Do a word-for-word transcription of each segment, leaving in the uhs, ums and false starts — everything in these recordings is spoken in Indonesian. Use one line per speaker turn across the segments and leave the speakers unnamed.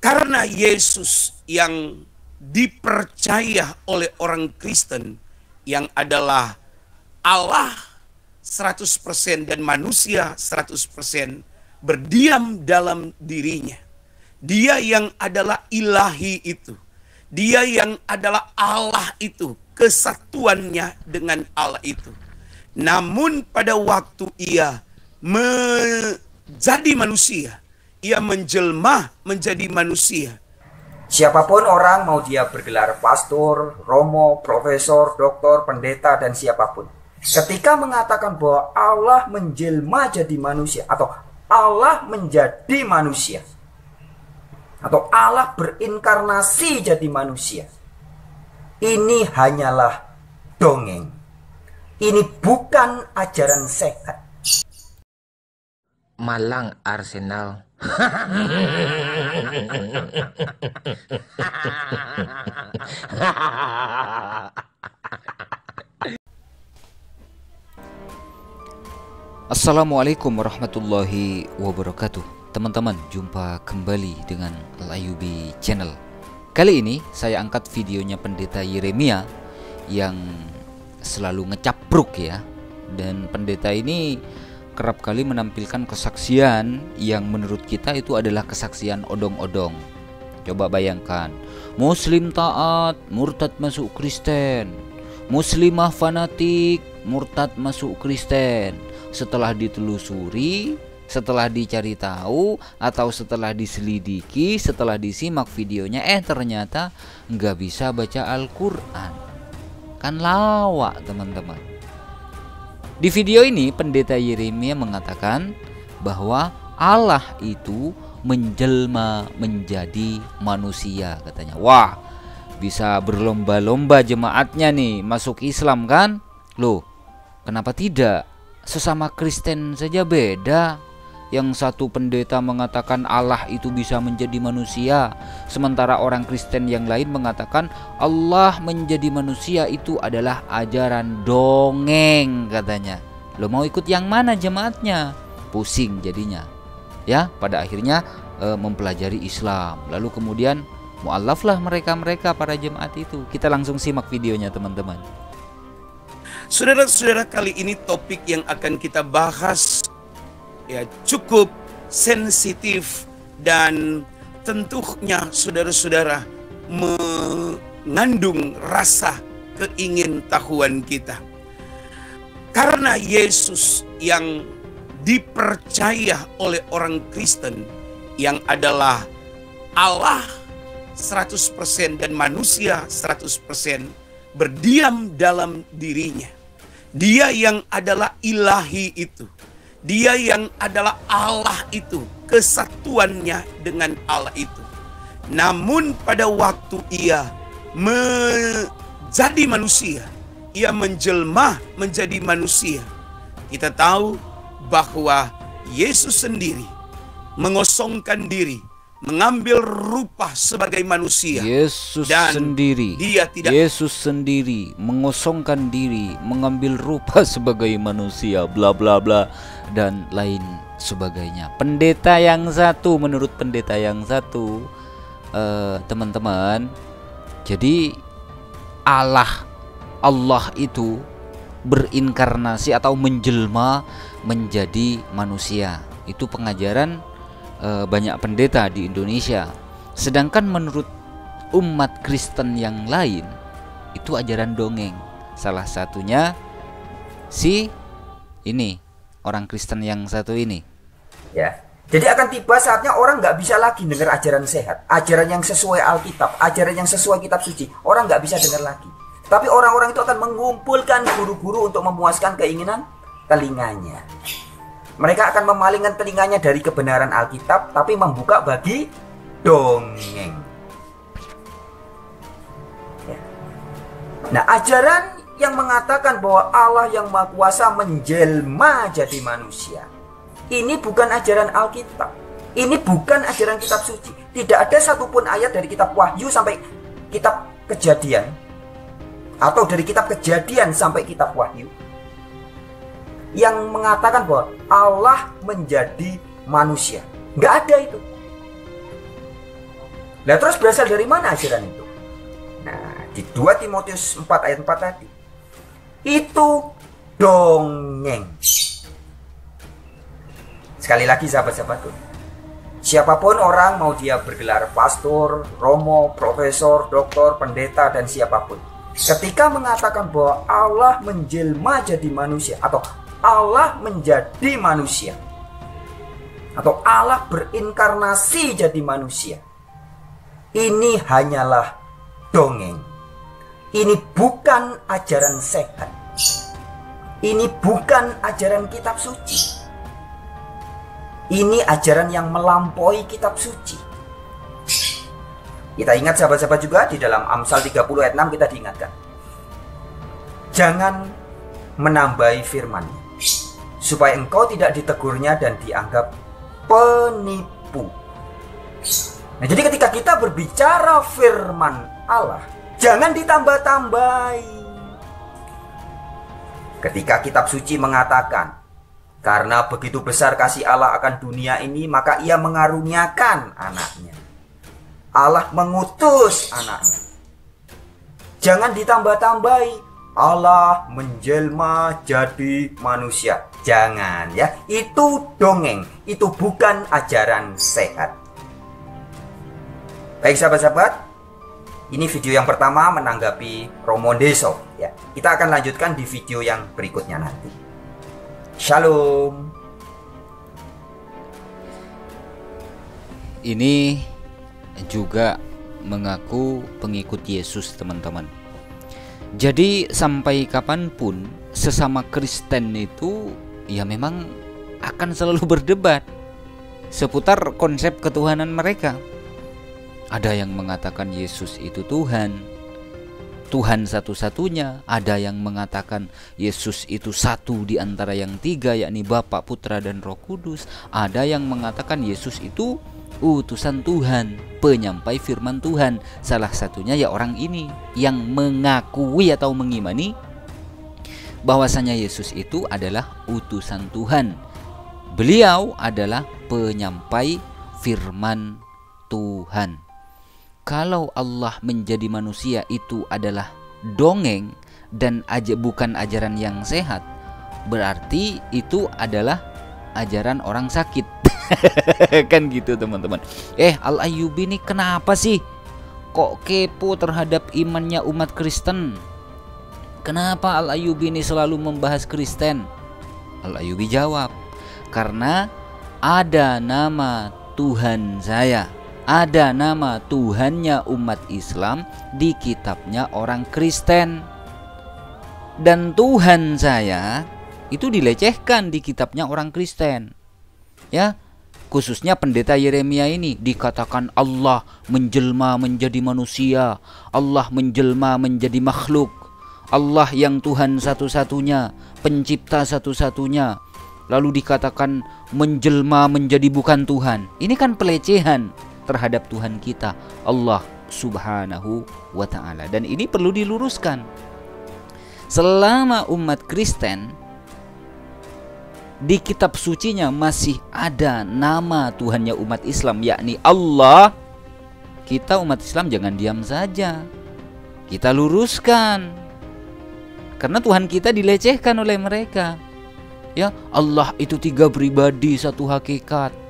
Karena Yesus yang dipercaya oleh orang Kristen yang adalah Allah seratus persen dan manusia seratus persen berdiam dalam dirinya. Dia yang adalah ilahi itu. Dia yang adalah Allah itu. Kesatuannya dengan Allah itu. Namun pada waktu ia menjadi manusia, ia menjelma menjadi manusia.
Siapapun orang, mau dia bergelar pastor, romo, profesor, doktor, pendeta, dan siapapun, ketika mengatakan bahwa Allah menjelma jadi manusia, atau Allah menjadi manusia, atau Allah berinkarnasi jadi manusia, ini hanyalah dongeng. Ini bukan ajaran sehat.
Malang Arsenal.
Assalamualaikum warahmatullahi wabarakatuh. Teman-teman, jumpa kembali dengan Al-Ayyubi Channel. Kali ini saya angkat videonya Pendeta Yeremia yang selalu ngecapruk ya. Dan pendeta ini kerap kali menampilkan kesaksian yang menurut kita itu adalah kesaksian odong-odong. Coba bayangkan, Muslim taat, murtad masuk Kristen. Muslimah fanatik, murtad masuk Kristen. Setelah ditelusuri, setelah dicari tahu, atau setelah diselidiki, setelah disimak videonya, eh ternyata nggak bisa baca Al-Quran. Kan lawak teman-teman. Di video ini Pendeta Yeremia mengatakan bahwa Allah itu menjelma menjadi manusia katanya. Wah, bisa berlomba-lomba jemaatnya nih masuk Islam kan? Loh, kenapa tidak? Sesama Kristen saja beda. Yang satu pendeta mengatakan Allah itu bisa menjadi manusia, sementara orang Kristen yang lain mengatakan Allah menjadi manusia itu adalah ajaran dongeng katanya. Lo mau ikut yang mana jemaatnya? Pusing jadinya. Ya, pada akhirnya e, mempelajari Islam. Lalu kemudian mu'alaf lah mereka-mereka para jemaat itu. Kita langsung simak videonya teman-teman.
Saudara-saudara, kali ini topik yang akan kita bahas ya cukup sensitif dan tentunya saudara-saudara mengandung rasa keingintahuan kita. Karena Yesus yang dipercaya oleh orang Kristen yang adalah Allah seratus persen dan manusia seratus persen berdiam dalam dirinya. Dia yang adalah ilahi itu. Dia yang adalah Allah itu, kesatuannya dengan Allah itu. Namun pada waktu ia menjadi manusia, ia menjelma menjadi manusia. Kita tahu bahwa Yesus sendiri mengosongkan diri, mengambil rupa sebagai manusia.
Yesus
dan
sendiri,
dia tidak
Yesus sendiri mengosongkan diri, mengambil rupa sebagai manusia, bla bla bla dan lain sebagainya. Pendeta yang satu, menurut pendeta yang satu, eh, teman-teman, jadi Allah Allah itu berinkarnasi atau menjelma menjadi manusia. Itu pengajaran e, banyak pendeta di Indonesia. Sedangkan menurut umat Kristen yang lain itu ajaran dongeng. Salah satunya si ini orang Kristen yang satu ini.
Ya, jadi akan tiba saatnya orang nggak bisa lagi dengar ajaran sehat, ajaran yang sesuai Alkitab, ajaran yang sesuai kitab suci. Orang nggak bisa dengar lagi. Tapi orang-orang itu akan mengumpulkan guru-guru untuk memuaskan keinginan telinganya. Mereka akan memalingkan telinganya dari kebenaran Alkitab, tapi membuka bagi dongeng. Ya. Nah, ajaran yang mengatakan bahwa Allah yang Maha Kuasa menjelma jadi manusia, ini bukan ajaran Alkitab. Ini bukan ajaran kitab suci. Tidak ada satupun ayat dari kitab Wahyu sampai kitab Kejadian, atau dari kitab Kejadian sampai kitab Wahyu, yang mengatakan bahwa Allah menjadi manusia. Nggak ada itu. Nah, terus berasal dari mana ajaran itu? Nah, di dua Timotius empat ayat empat tadi, itu dongeng. Sekali lagi sahabat-sahabatku, siapapun orang, mau dia bergelar pastor, romo, profesor, doktor, pendeta, dan siapapun, ketika mengatakan bahwa Allah menjelma jadi manusia, atau Allah menjadi manusia, atau Allah berinkarnasi jadi manusia, ini hanyalah dongeng. Ini bukan ajaran sehat. Ini bukan ajaran kitab suci. Ini ajaran yang melampaui kitab suci. Kita ingat sahabat-sahabat juga, di dalam Amsal tiga puluh ayat enam kita diingatkan, jangan menambahi firman, supaya engkau tidak ditegurnya dan dianggap penipu. Nah, jadi ketika kita berbicara firman Allah, jangan ditambah-tambahi. Ketika kitab suci mengatakan, karena begitu besar kasih Allah akan dunia ini, maka ia mengaruniakan anaknya. Allah mengutus anaknya. Jangan ditambah-tambahi, Allah menjelma jadi manusia. Jangan ya, itu dongeng, itu bukan ajaran sehat. Baik sahabat-sahabat, ini video yang pertama menanggapi Romo Ndeso ya. Kita akan lanjutkan di video yang berikutnya nanti. Shalom.
Ini juga mengaku pengikut Yesus, teman-teman. Jadi sampai kapanpun sesama Kristen itu ya memang akan selalu berdebat seputar konsep ketuhanan mereka. Ada yang mengatakan Yesus itu Tuhan, Tuhan satu-satunya. Ada yang mengatakan Yesus itu satu di antara yang tiga, yakni Bapa, Putra, dan Roh Kudus. Ada yang mengatakan Yesus itu utusan Tuhan, penyampai firman Tuhan. Salah satunya ya orang ini yang mengakui atau mengimani bahwasanya Yesus itu adalah utusan Tuhan. Beliau adalah penyampai firman Tuhan. Kalau Allah menjadi manusia itu adalah dongeng dan aja bukan ajaran yang sehat, berarti itu adalah ajaran orang sakit. Kan gitu teman-teman. Eh Al-Ayyubi ini kenapa sih kok kepo terhadap imannya umat Kristen? Kenapa Al-Ayyubi ini selalu membahas Kristen? Al-Ayyubi jawab, karena ada nama Tuhan saya, ada nama Tuhannya umat Islam di kitabnya orang Kristen. Dan Tuhan saya itu dilecehkan di kitabnya orang Kristen. Ya, khususnya pendeta Yeremia ini dikatakan Allah menjelma menjadi manusia, Allah menjelma menjadi makhluk, Allah yang Tuhan satu-satunya, pencipta satu-satunya, lalu dikatakan menjelma menjadi bukan Tuhan. Ini kan pelecehan terhadap Tuhan kita, Allah Subhanahu wa ta'ala. Dan ini perlu diluruskan. Selama umat Kristen di kitab sucinya masih ada nama Tuhannya umat Islam, yakni Allah, kita umat Islam jangan diam saja, kita luruskan. Karena Tuhan kita dilecehkan oleh mereka. Ya, Allah itu tiga pribadi satu hakikat.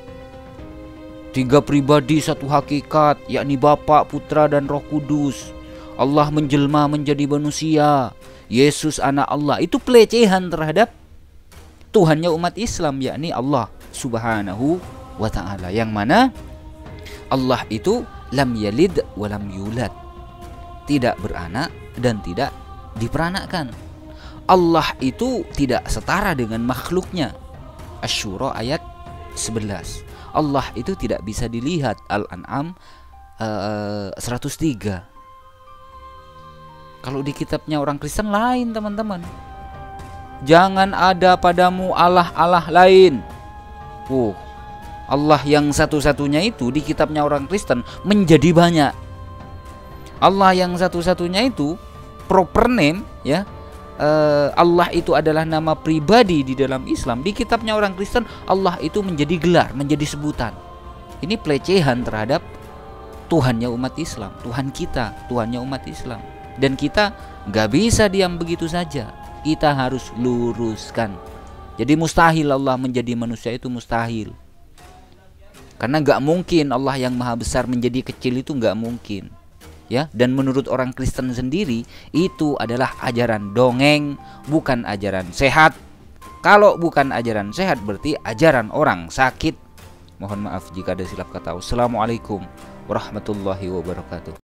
Tiga pribadi satu hakikat, yakni Bapa, Putra, dan Roh Kudus. Allah menjelma menjadi manusia, Yesus anak Allah. Itu pelecehan terhadap Tuhannya umat Islam, yakni Allah Subhanahu wa ta'ala. Yang mana Allah itu lam yalid wa lam yulad, tidak beranak dan tidak diperanakkan. Allah itu tidak setara dengan makhluknya. Asy-Syura ayat sebelas. Allah itu tidak bisa dilihat. Al-An'am uh, seratus tiga. Kalau di kitabnya orang Kristen lain teman-teman. Jangan ada padamu Allah-Allah lain. Oh, Allah yang satu-satunya itu di kitabnya orang Kristen menjadi banyak. Allah yang satu-satunya itu proper name ya. Uh, Allah itu adalah nama pribadi di dalam Islam. Di kitabnya orang Kristen Allah itu menjadi gelar, menjadi sebutan. Ini pelecehan terhadap Tuhannya umat Islam, Tuhan kita, Tuhannya umat Islam. Dan kita nggak bisa diam begitu saja, kita harus luruskan. Jadi mustahil Allah menjadi manusia, itu mustahil. Karena nggak mungkin Allah yang maha besar menjadi kecil, itu nggak mungkin. Ya, dan menurut orang Kristen sendiri itu adalah ajaran dongeng, bukan ajaran sehat. Kalau bukan ajaran sehat berarti ajaran orang sakit. Mohon maaf jika ada silap kata. Wassalamualaikum warahmatullahi wabarakatuh.